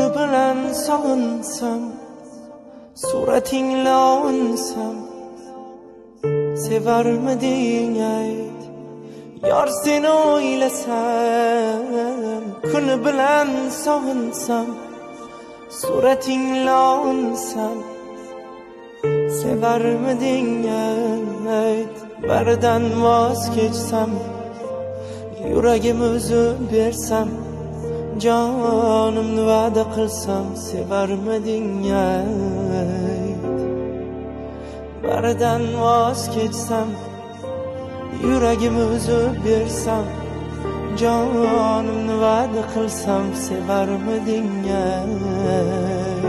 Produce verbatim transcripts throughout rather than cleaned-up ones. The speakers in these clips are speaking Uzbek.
Kuni bilan sog'insam, suratingla unsam, sevarmiding ayt, yor seni o'ylasam. Kuni bilan sog'insam, suratingla unsam, sevarmiding ayt. Baridan voz kechsam, yuragim uzib bersam, jonimni va'da qilsam, sevarmiding ayt. Baridan voz kechsam, yuragim uzib bersam, jonimni va'da qilsam, sevarmiding ayt.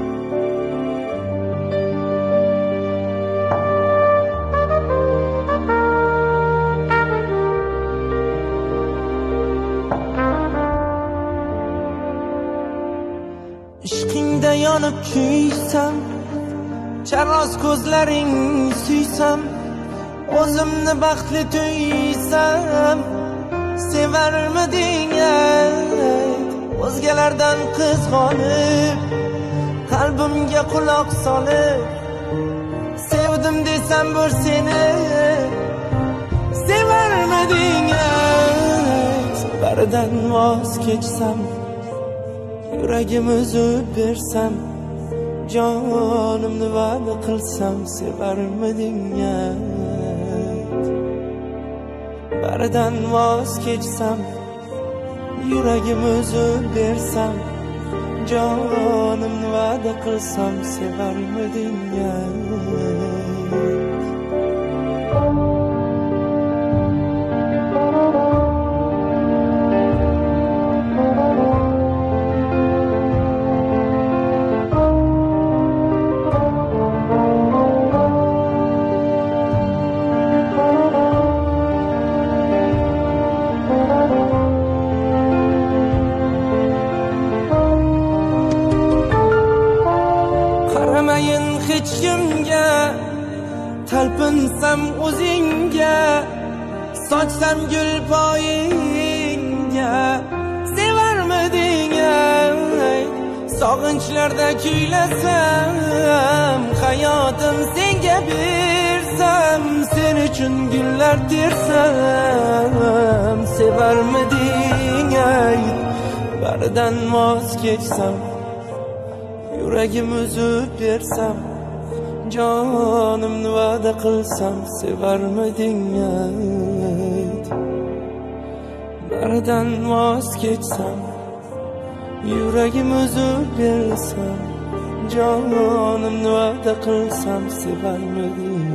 Ishqingda yonib kuysam, charroz ko'zlaring suysam, o'zimni baxtli tuysam, sevarmiding ayt. O'zgalardan qizg'onib, qalbimga quloq solib, sevdim desam bir seni, sevarmiding ayt. Baridan voz kechsam, yuragim uzib bersam, jonimni va'da qilsam, sevarmiding ayt. Baridan voz kechsam, yuragim uzib bersam, jonimni va'da qilsam, sevarmiding ayt. Qaramayin hech kimga, talpinsam o'zingga, sochsam gul poyingga, sevarmiding ayt. Sog'inchlarda kuylasam, hayotim senga bersam, sen uchun gullar tersam, sevarmiding ayt. Baridan voz kechsam, yuragim uzib bersam, jonimni va'da qilsam, sevarmiding ayt. Baridan voz kechsam, yuragim uzib bersam, jonimni va'da qilsam, sevarmiding